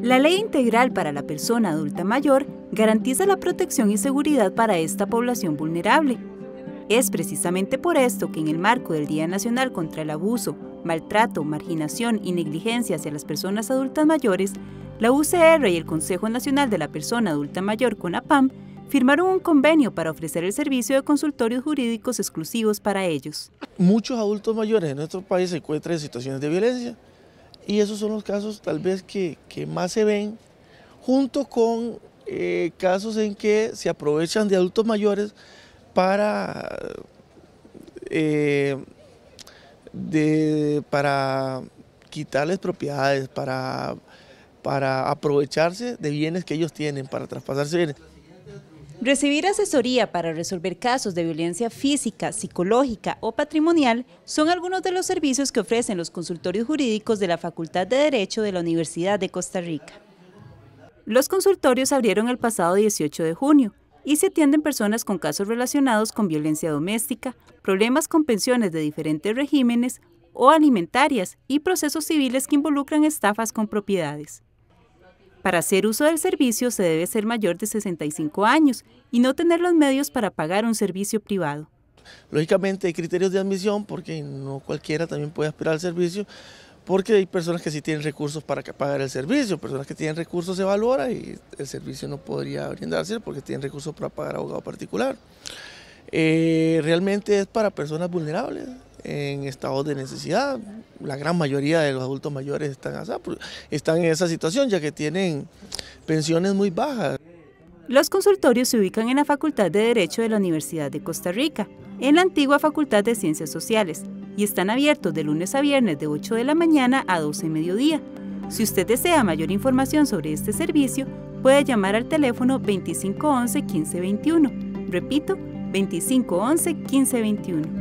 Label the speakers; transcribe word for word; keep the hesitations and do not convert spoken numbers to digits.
Speaker 1: La Ley Integral para la Persona Adulta Mayor garantiza la protección y seguridad para esta población vulnerable. Es precisamente por esto que en el marco del Día Nacional contra el Abuso, Maltrato, Marginación y Negligencia hacia las Personas Adultas Mayores, la U C R y el Consejo Nacional de la Persona Adulta Mayor, CONAPAM, firmaron un convenio para ofrecer el servicio de consultorios jurídicos exclusivos para ellos.
Speaker 2: Muchos adultos mayores en nuestro país se encuentran en situaciones de violencia y esos son los casos tal vez que, que más se ven, junto con eh, casos en que se aprovechan de adultos mayores para, eh, de, para quitarles propiedades, para, para aprovecharse de bienes que ellos tienen, para traspasarse bienes.
Speaker 1: Recibir asesoría para resolver casos de violencia física, psicológica o patrimonial son algunos de los servicios que ofrecen los consultorios jurídicos de la Facultad de Derecho de la Universidad de Costa Rica. Los consultorios abrieron el pasado dieciocho de junio y se atienden personas con casos relacionados con violencia doméstica, problemas con pensiones de diferentes regímenes o alimentarias y procesos civiles que involucran estafas con propiedades. Para hacer uso del servicio se debe ser mayor de sesenta y cinco años y no tener los medios para pagar un servicio privado.
Speaker 2: Lógicamente hay criterios de admisión porque no cualquiera también puede aspirar al servicio, porque hay personas que sí tienen recursos para pagar el servicio, personas que tienen recursos se valora y el servicio no podría brindarse porque tienen recursos para pagar abogado particular. Eh, realmente es para personas vulnerables, en estados de necesidad. La gran mayoría de los adultos mayores están, están en esa situación, ya que tienen pensiones muy bajas.
Speaker 1: Los consultorios se ubican en la Facultad de Derecho de la Universidad de Costa Rica, en la antigua Facultad de Ciencias Sociales, y están abiertos de lunes a viernes de ocho de la mañana a doce de mediodía. Si usted desea mayor información sobre este servicio, puede llamar al teléfono veinticinco once, quince veintiuno. Repito, veinticinco once, quince veintiuno.